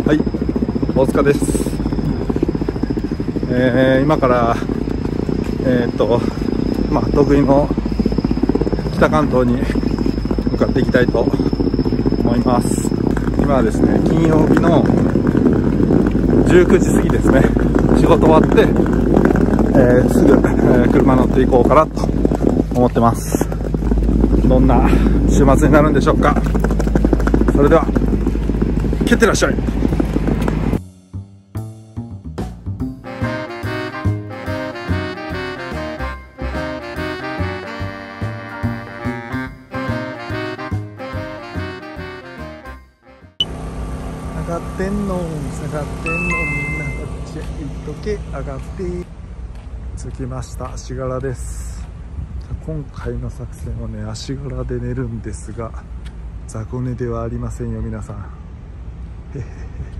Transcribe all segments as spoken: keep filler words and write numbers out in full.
はい、大塚です。えー、今からえー、っとまあ得意の北関東に向かっていきたいと思います。今はですね、金曜日のじゅうくじ過ぎですね。仕事終わって、えー、すぐ、えー、車乗っていこうかなと思ってます。どんな週末になるんでしょうか。それでは蹴ってらっしゃい。上がってんの下がってんの、みんなこっちへ行っとけ。上がって着きました。足柄です。今回の作戦はね、足柄で寝るんですが、雑魚寝ではありませんよ皆さん。へへへへ。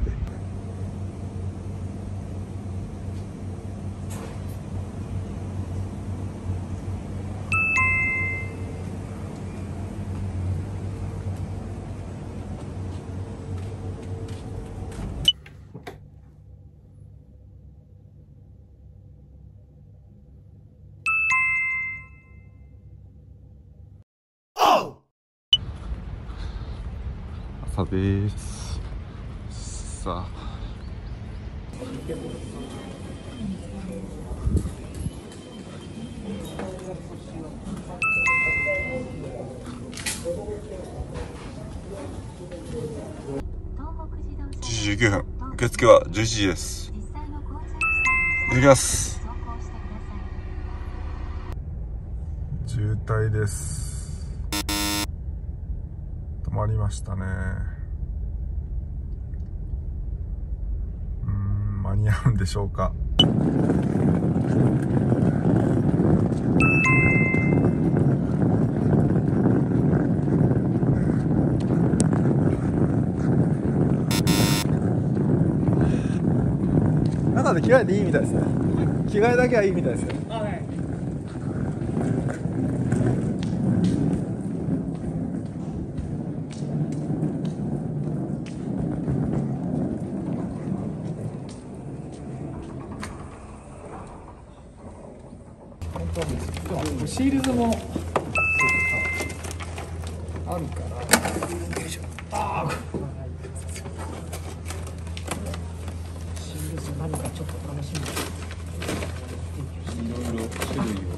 朝です。さあじじゅうきゅうふん、受付はじゅういちじです。行ってきます。渋滞です。止まりましたね。うーん、間に合うんでしょうか。中で着替えていいみたいですね。着替えだけはいいみたいですよ。あ、はい。シールズもあるから。よいしょ。ああ。シールズ何かちょっと楽しみ。いろいろ種類を。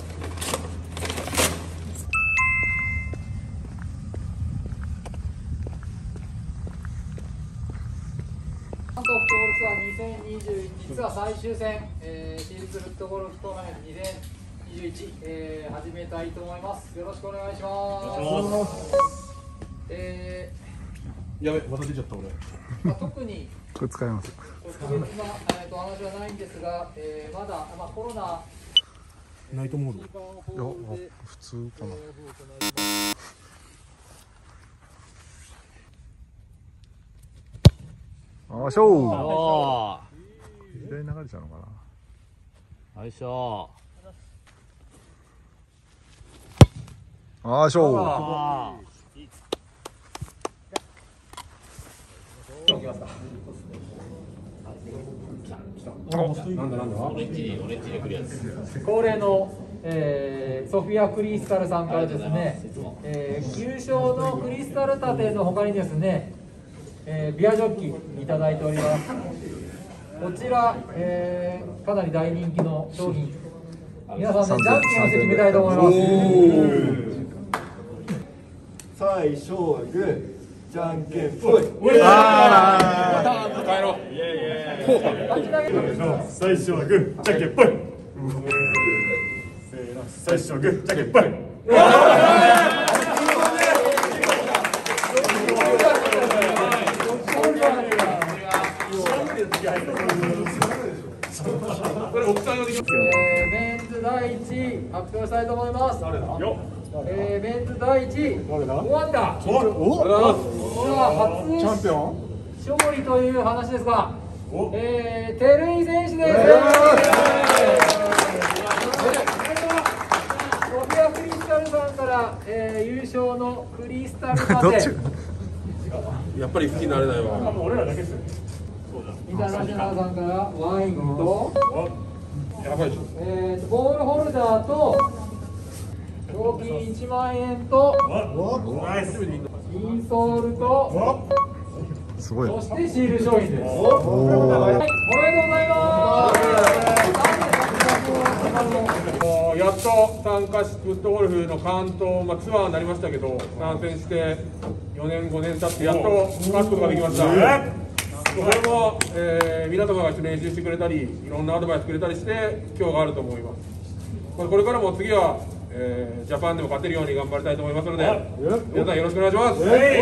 関東フットボールツアーにせんにじゅういちツアー最終戦、えー、シールズフットボールトーナメントにせんにじゅういち、えー、始めたいと思います。よろしくお願いします。えー、やべ、また出ちゃった俺。まあ、特にこれ使います。特別な、えー、と話はないんですが、えー、まだ、まあ、コロナナイトモード。いや、普通かな。あーしょー。左に流れちゃうのかな。よいしょー。あーしょー。なんだなんだ。オレンジオレンジでクリアです。恒例の、えー、ソフィアクリスタルさんからですね、えー、優勝のクリスタル立ての他にですね、えー、ビアジョッキいただいております。こちら、えー、かなり大人気の商品。皆さんで、ね、じゃんけんをして決めたいと思います。 最初はグー。じゃんけんぽい。 ああ帰ろう。最初はグー、じゃんけんぽい。せーの、最初はグー、じゃんけんぽい。これ奥さん用できますよ。メンズ第一位発表したいと思います。誰だ？えー、メンズ第一位、終わった。お初チャンピオン勝利という話ですが、えー、照井選手です。ソフィアクリスタルさんから、えー、優勝のクリスタルまで。やっぱり好きになれないわ。俺らだけですよね。 インターナショナルさんからワインと、 やばいでしょ。 えーとボールホルダーと賞金いちまんえんとナイス。 インソールとすごい。 そしてシール商品です。はい、おめでとうございます。 やっと参加しフットゴルフの関東、まあ、ツアーになりましたけど、参戦してよねんごねん経ってやっと勝つことができました。これも、えー、皆様が一緒に練習してくれたり、いろんなアドバイスくれたりして今日があると思います。これからも次は、えー、ジャパンでも勝てるように頑張りたいと思いますので、皆さんよろしくお願いします。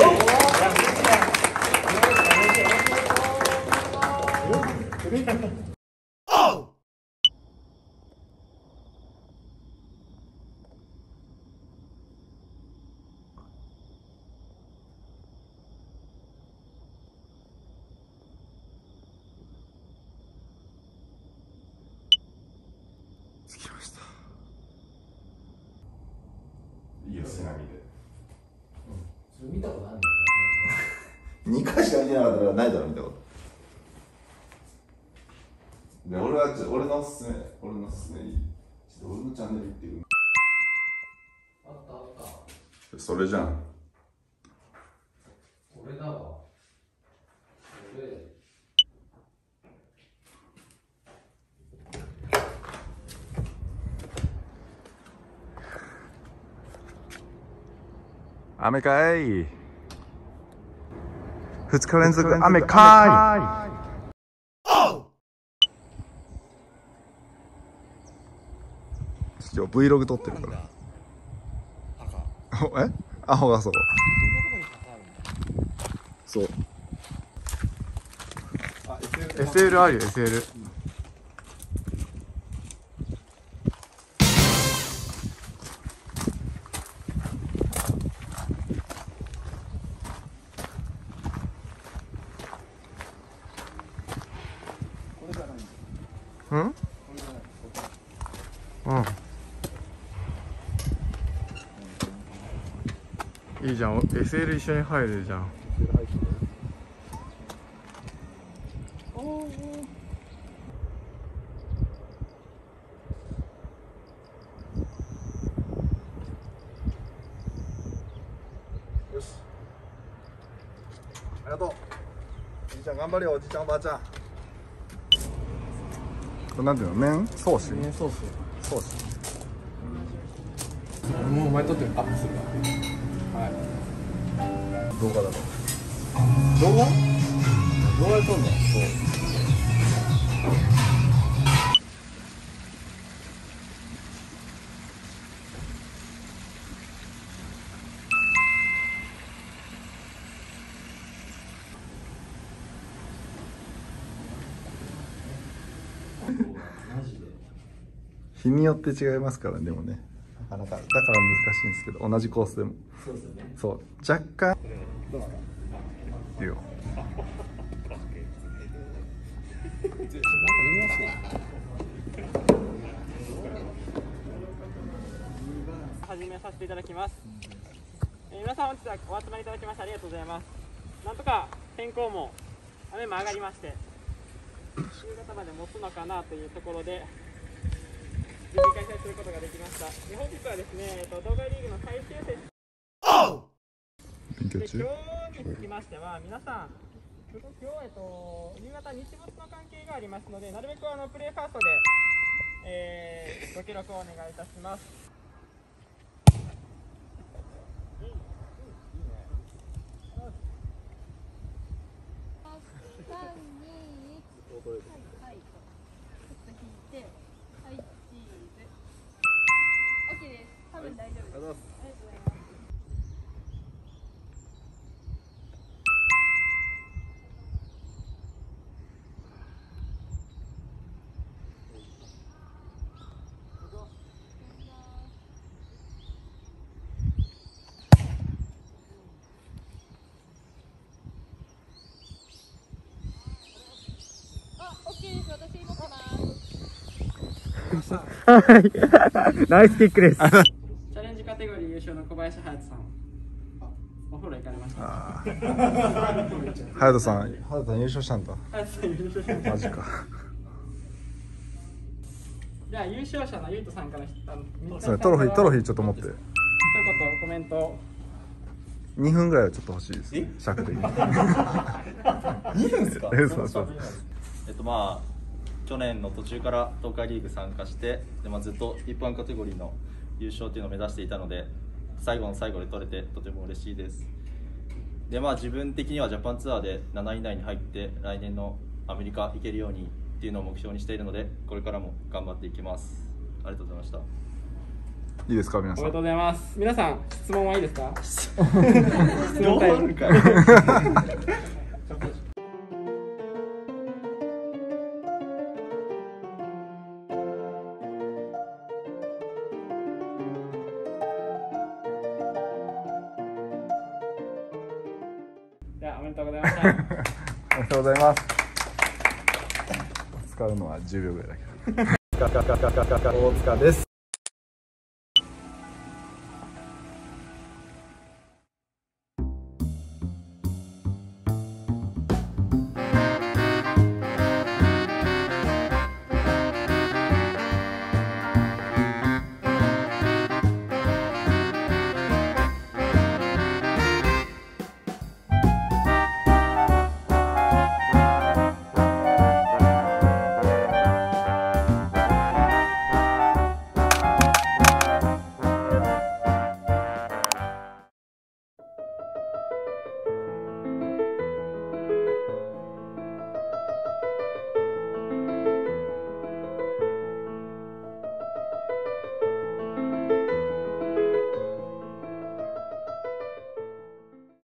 着きました。 いいよ、背波で。 それ見たことあるにかいしか見てなかったらないだろ、見たこと。で、俺はちょ俺のおすすめ、俺のおすすめいい。ちょっと俺のチャンネル行ってくる。 あったあった。 それじゃん。 これだわ。これ。 雨かい。二日連続雨かい。今日 Vlog 撮ってるから。え？アホがそう。そう。エスエル あるよ エスエル。うん？うん。いいじゃん。エスエル 一緒に入るじゃん。よし。ありがとう。おじいちゃん頑張れよ、おじいちゃんおばあちゃん。これなんていうの？麺ソース？ 麺ソース。 ソース。 もう前撮ってるアップするわ。はい。 動画だろ。 動画？動画で撮んの？そう。 日によって違いますからね、でもね。なかなかだから難しいんですけど、同じコースでも。 そうですよね。 そう、若干。 どうですか？ いいよ。 始めさせていただきます。えー、皆さん本日はお集まりいただきましてありがとうございます。なんとか天候も雨も上がりまして、夕方まで持つのかなというところで無事開催することができました。で本日はですね、えっと、動画リーグの最終節勉強中。 で今日につきましては皆さん今日、えっと、夕方日没の関係がありますので、なるべくあのプレーファーストで、えー、ご記録をお願いいたします。 さん、に、いち、はい、はい、ちょっと引いて、はい、チーズ。オッケーです。多分大丈夫です。ありがとうございます。 ナイスキックです。チャレンジカテゴリー優勝の小林隼人さん。 お風呂行かれました。 ああ。隼人さん、隼人さん優勝したんだ。 はい、そう優勝しました。 マジか。 じゃあ優勝者のゆうとさんからあのそうね、トロフィー、トロフィーちょっと持って。 一言コメント。 にふんぐらいはちょっと欲しいです。尺的に。 にふんですか？ そうそう。 えっとまあ去年の途中から東海リーグ参加してで、まあ、ずっと一般カテゴリーの優勝っていうのを目指していたので、最後の最後で取れてとても嬉しいです。でまあ自分的にはジャパンツアーでなない以内に入って来年のアメリカ行けるようにっていうのを目標にしているので、これからも頑張っていきます。ありがとうございました。 いいですか、皆さん。 おめでとうございます。皆さん質問はいいですか？ どうなるか。 じゃあおめでとうございました。 おめでとうございます。使うのはじゅうびょうぐらいだけど。大塚です。